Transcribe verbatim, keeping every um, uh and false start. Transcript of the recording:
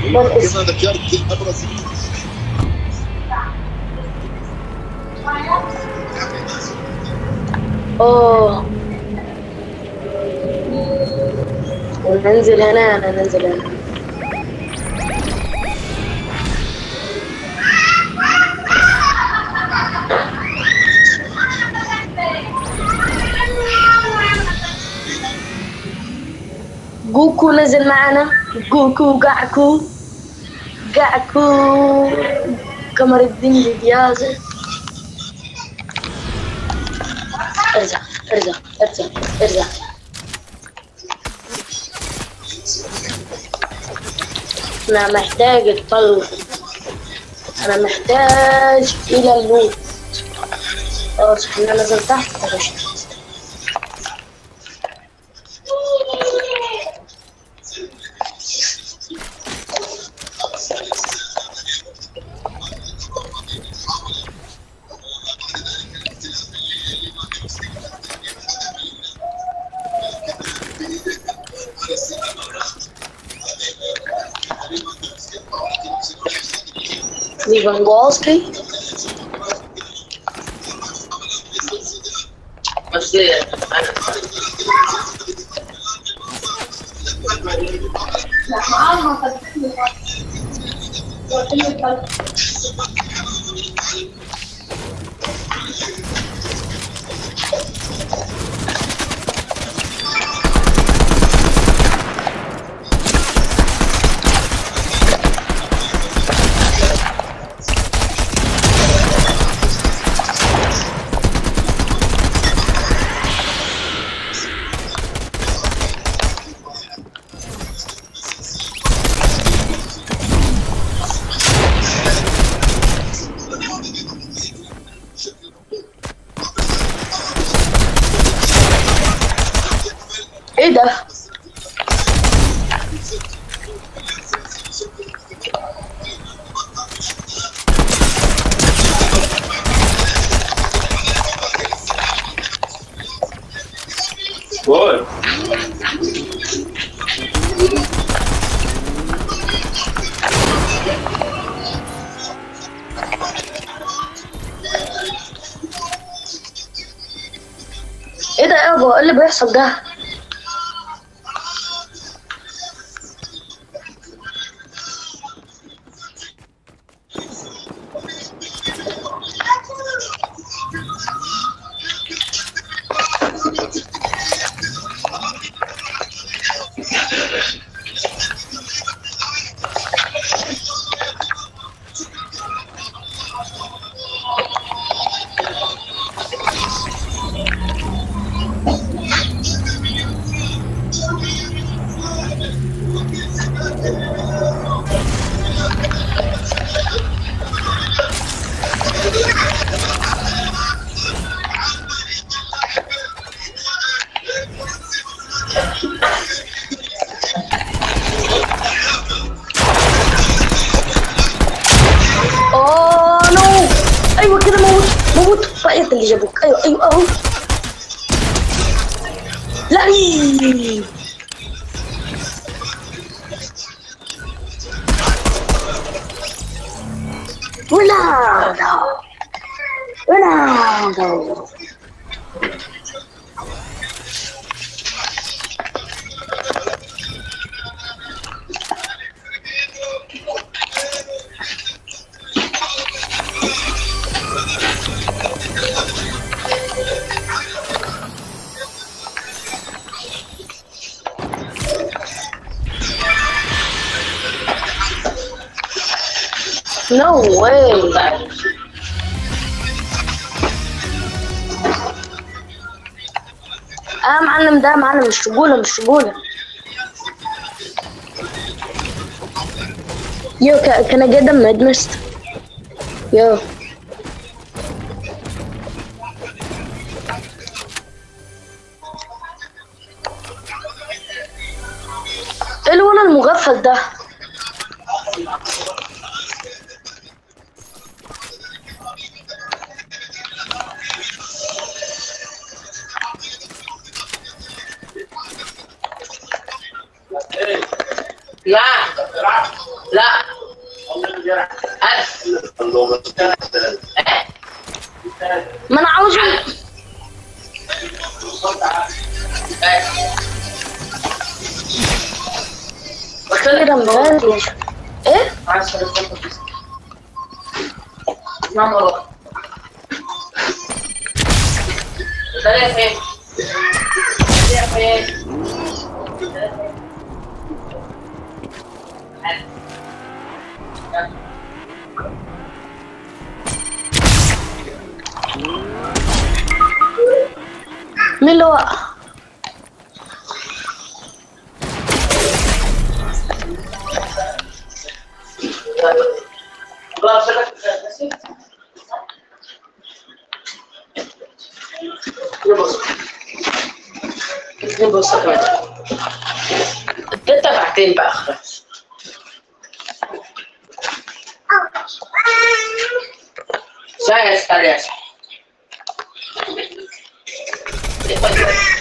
مركز. كمان ذكرت ابرز. اوه ننزل هنا، انا ننزل هنا. جوكو نزل معنا. جوكو جاكو جاكو قمر الدين ديازة. ارجع ارجع ارجع ارجع. انا محتاج الطلب، انا محتاج الى اللوت. خلاص احنا نزل تحت. ليفاندوفسكي بس ايه ده؟ جول. ايه ده يابا؟ ايه اللي بيحصل ده؟ اوه نو. ايوه كده موت موت. رأيك اللي جابوك. ايوه ايوه اهو. لا رونالدو رونالدو. No way. اه معلم، ده معلم مش رجولة مش رجولة. Yo, can, can I get the med mist? Yo. ايه الولد المغفل ده؟ لا لا ألف. ما انا عاوز كده مبادئ. ايه؟ نمرة ثلاثة ثلاثة مين اللي هو؟ بص كمان انت بعدين بقى خلاص. Saya sekalian.